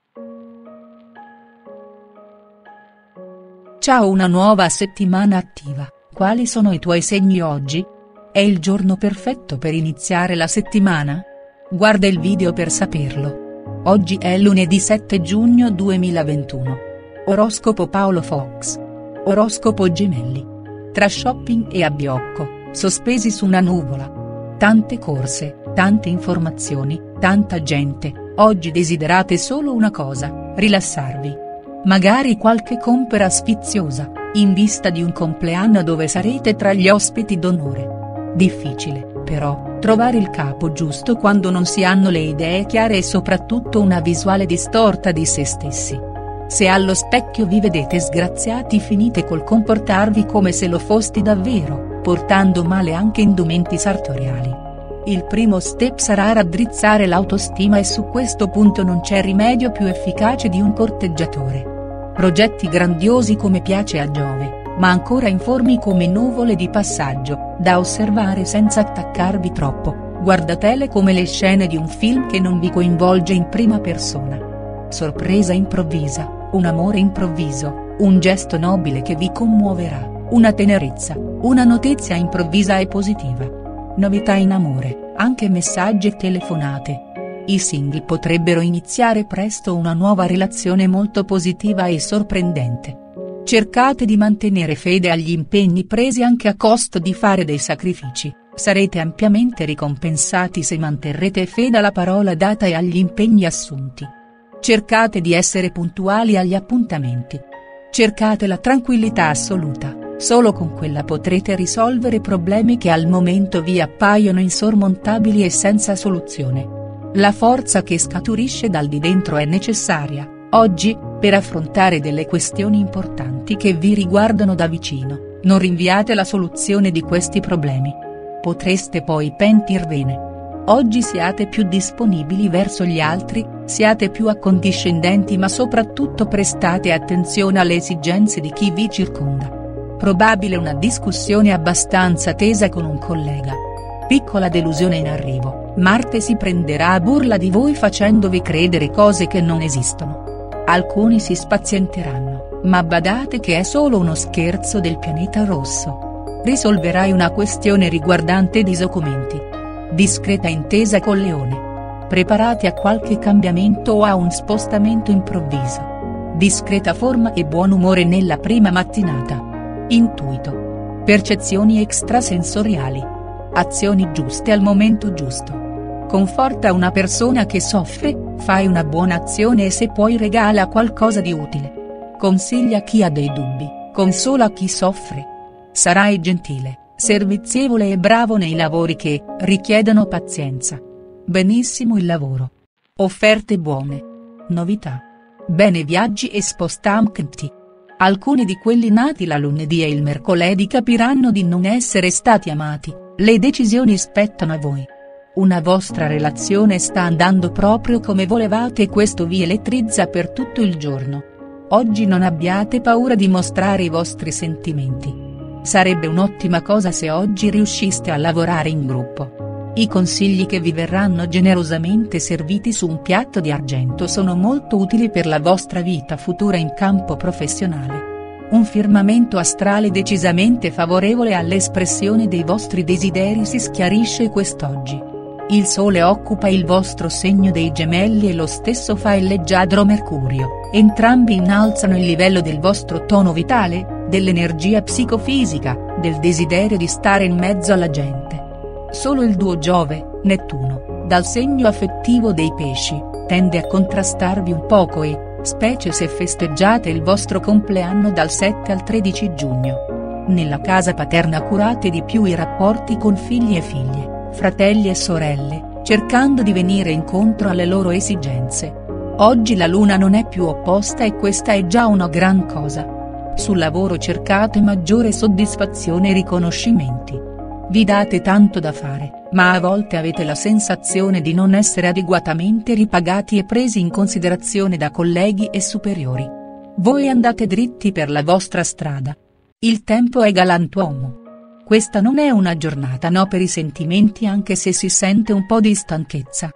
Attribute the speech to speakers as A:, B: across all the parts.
A: Ciao, una nuova settimana attiva, quali sono i tuoi segni oggi? È il giorno perfetto per iniziare la settimana? Guarda il video per saperlo. Oggi è lunedì 7 giugno 2021. Oroscopo Paolo Fox. Oroscopo Gemelli. Tra shopping e abbiocco, sospesi su una nuvola. Tante corse, tante informazioni, tanta gente, oggi desiderate solo una cosa: rilassarvi. Magari qualche compera sfiziosa, in vista di un compleanno dove sarete tra gli ospiti d'onore. Difficile, però, trovare il capo giusto quando non si hanno le idee chiare e soprattutto una visuale distorta di se stessi. Se allo specchio vi vedete sgraziati, finite col comportarvi come se lo foste davvero, portando male anche indumenti sartoriali. Il primo step sarà raddrizzare l'autostima e su questo punto non c'è rimedio più efficace di un corteggiatore. Progetti grandiosi come piace a Giove, ma ancora informi come nuvole di passaggio, da osservare senza attaccarvi troppo, guardatele come le scene di un film che non vi coinvolge in prima persona. Sorpresa improvvisa, un amore improvviso, un gesto nobile che vi commuoverà, una tenerezza, una notizia improvvisa e positiva. Novità in amore, anche messaggi e telefonate. I single potrebbero iniziare presto una nuova relazione molto positiva e sorprendente. Cercate di mantenere fede agli impegni presi anche a costo di fare dei sacrifici, sarete ampiamente ricompensati se manterrete fede alla parola data e agli impegni assunti. Cercate di essere puntuali agli appuntamenti. Cercate la tranquillità assoluta, solo con quella potrete risolvere problemi che al momento vi appaiono insormontabili e senza soluzione. La forza che scaturisce dal di dentro è necessaria, oggi, per affrontare delle questioni importanti che vi riguardano da vicino. Non rinviate la soluzione di questi problemi. Potreste poi pentirvene. Oggi siate più disponibili verso gli altri, siate più accondiscendenti, ma soprattutto prestate attenzione alle esigenze di chi vi circonda. Probabile una discussione abbastanza tesa con un collega. Piccola delusione in arrivo. Marte si prenderà a burla di voi facendovi credere cose che non esistono. Alcuni si spazienteranno, ma badate che è solo uno scherzo del pianeta rosso. Risolverai una questione riguardante documenti. Discreta intesa con Leone. Preparati a qualche cambiamento o a un spostamento improvviso. Discreta forma e buon umore nella prima mattinata. Intuito. Percezioni extrasensoriali. Azioni giuste al momento giusto. Conforta una persona che soffre, fai una buona azione e se puoi regala qualcosa di utile. Consiglia chi ha dei dubbi, consola chi soffre. Sarai gentile, servizievole e bravo nei lavori che richiedono pazienza. Benissimo il lavoro. Offerte buone. Novità. Bene viaggi e spostamenti. Alcuni di quelli nati la lunedì e il mercoledì capiranno di non essere stati amati, le decisioni spettano a voi. Una vostra relazione sta andando proprio come volevate e questo vi elettrizza per tutto il giorno. Oggi non abbiate paura di mostrare i vostri sentimenti. Sarebbe un'ottima cosa se oggi riusciste a lavorare in gruppo. I consigli che vi verranno generosamente serviti su un piatto di argento sono molto utili per la vostra vita futura in campo professionale. Un firmamento astrale decisamente favorevole all'espressione dei vostri desideri si schiarisce quest'oggi. Il Sole occupa il vostro segno dei Gemelli e lo stesso fa il leggiadro Mercurio, entrambi innalzano il livello del vostro tono vitale, dell'energia psicofisica, del desiderio di stare in mezzo alla gente. Solo il duo Giove, Nettuno, dal segno affettivo dei Pesci, tende a contrastarvi un poco e, specie se festeggiate il vostro compleanno dal 7 al 13 giugno. Nella casa paterna curate di più i rapporti con figli e figlie, fratelli e sorelle, cercando di venire incontro alle loro esigenze. Oggi la luna non è più opposta e questa è già una gran cosa. Sul lavoro cercate maggiore soddisfazione e riconoscimenti. Vi date tanto da fare, ma a volte avete la sensazione di non essere adeguatamente ripagati e presi in considerazione da colleghi e superiori. Voi andate dritti per la vostra strada. Il tempo è galantuomo. Questa non è una giornata no per i sentimenti anche se si sente un po' di stanchezza.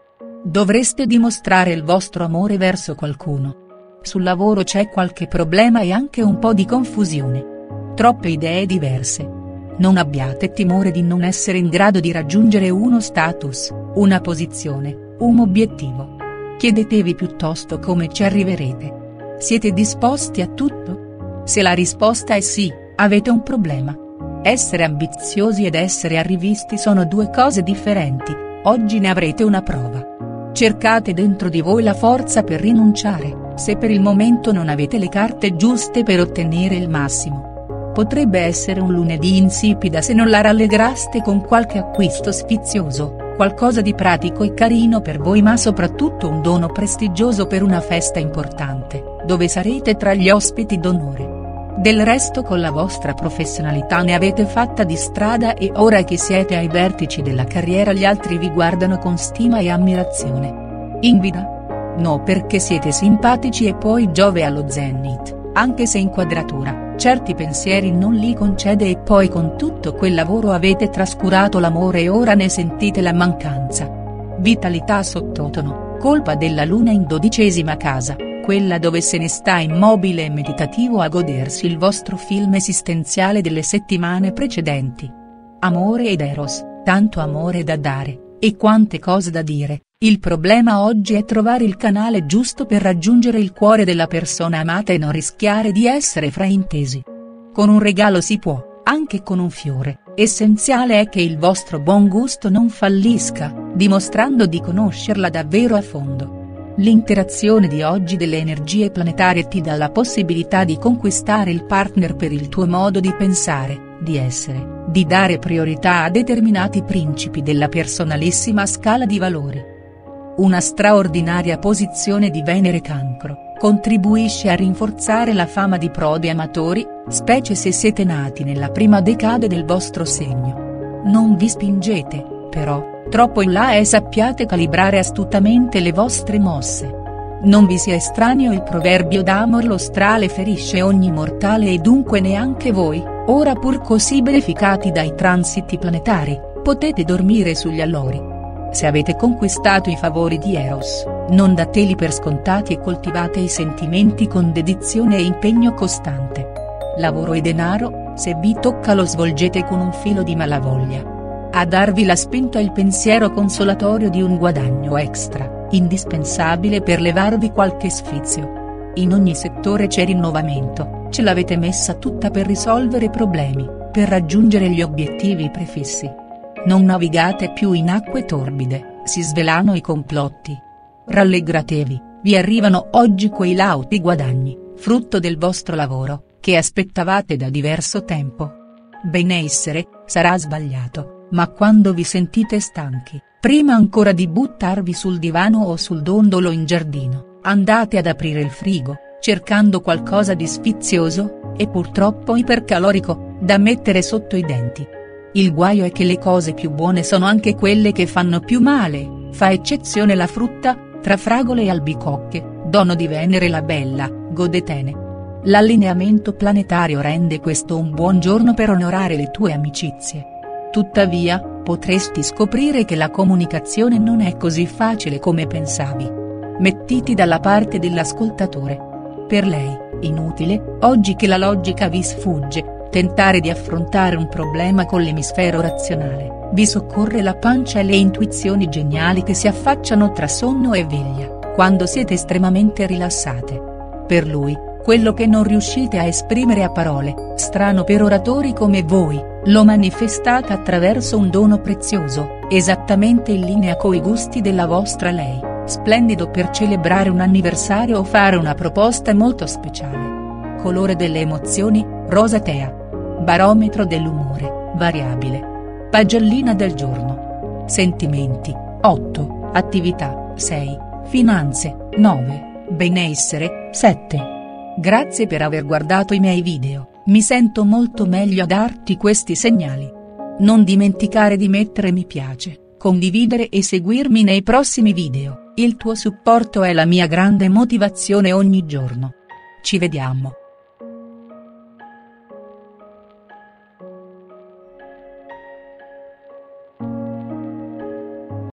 A: Dovreste dimostrare il vostro amore verso qualcuno. Sul lavoro c'è qualche problema e anche un po' di confusione. Troppe idee diverse. Non abbiate timore di non essere in grado di raggiungere uno status, una posizione, un obiettivo. Chiedetevi piuttosto come ci arriverete. Siete disposti a tutto? Se la risposta è sì, avete un problema. Essere ambiziosi ed essere arrivisti sono due cose differenti, oggi ne avrete una prova. Cercate dentro di voi la forza per rinunciare, se per il momento non avete le carte giuste per ottenere il massimo. Potrebbe essere un lunedì insipida se non la rallegraste con qualche acquisto sfizioso, qualcosa di pratico e carino per voi, ma soprattutto un dono prestigioso per una festa importante, dove sarete tra gli ospiti d'onore. Del resto con la vostra professionalità ne avete fatta di strada e ora che siete ai vertici della carriera gli altri vi guardano con stima e ammirazione. Invidia? No, perché siete simpatici e poi Giove allo Zenith, anche se in quadratura, certi pensieri non li concede e poi con tutto quel lavoro avete trascurato l'amore e ora ne sentite la mancanza. Vitalità sottotono, colpa della luna in 12ª casa. Quella dove se ne sta immobile e meditativo a godersi il vostro film esistenziale delle settimane precedenti. Amore ed Eros, tanto amore da dare, e quante cose da dire, il problema oggi è trovare il canale giusto per raggiungere il cuore della persona amata e non rischiare di essere fraintesi. Con un regalo si può, anche con un fiore, essenziale è che il vostro buon gusto non fallisca, dimostrando di conoscerla davvero a fondo. L'interazione di oggi delle energie planetarie ti dà la possibilità di conquistare il partner per il tuo modo di pensare, di essere, di dare priorità a determinati principi della personalissima scala di valori. Una straordinaria posizione di Venere Cancro contribuisce a rinforzare la fama di prodi amatori, specie se siete nati nella prima decade del vostro segno. Non vi spingete, però, troppo in là e sappiate calibrare astutamente le vostre mosse. Non vi sia estraneo il proverbio d'Amor: lo strale ferisce ogni mortale e dunque neanche voi, ora pur così beneficati dai transiti planetari, potete dormire sugli allori. Se avete conquistato i favori di Eros, non dateli per scontati e coltivate i sentimenti con dedizione e impegno costante. Lavoro e denaro, se vi tocca lo svolgete con un filo di malavoglia. A darvi la spinta il pensiero consolatorio di un guadagno extra, indispensabile per levarvi qualche sfizio. In ogni settore c'è rinnovamento, ce l'avete messa tutta per risolvere problemi, per raggiungere gli obiettivi prefissi. Non navigate più in acque torbide, si svelano i complotti. Rallegratevi, vi arrivano oggi quei lauti guadagni, frutto del vostro lavoro, che aspettavate da diverso tempo. Benessere, sarà sbagliato, ma quando vi sentite stanchi, prima ancora di buttarvi sul divano o sul dondolo in giardino, andate ad aprire il frigo, cercando qualcosa di sfizioso, e purtroppo ipercalorico, da mettere sotto i denti. Il guaio è che le cose più buone sono anche quelle che fanno più male, fa eccezione la frutta, tra fragole e albicocche, dono di Venere la bella, godetene. L'allineamento planetario rende questo un buon giorno per onorare le tue amicizie. Tuttavia, potresti scoprire che la comunicazione non è così facile come pensavi. Mettiti dalla parte dell'ascoltatore. Per lei, inutile, oggi che la logica vi sfugge, tentare di affrontare un problema con l'emisfero razionale, vi soccorre la pancia e le intuizioni geniali che si affacciano tra sonno e veglia, quando siete estremamente rilassate. Per lui, quello che non riuscite a esprimere a parole, strano per oratori come voi, lo manifestate attraverso un dono prezioso, esattamente in linea coi gusti della vostra lei, splendido per celebrare un anniversario o fare una proposta molto speciale. Colore delle emozioni, rosatea. Barometro dell'umore, variabile. Pagellina del giorno. Sentimenti, 8, attività, 6, finanze, 9, benessere, 7. Grazie per aver guardato i miei video, mi sento molto meglio a darti questi segnali. Non dimenticare di mettere mi piace, condividere e seguirmi nei prossimi video, il tuo supporto è la mia grande motivazione ogni giorno. Ci vediamo.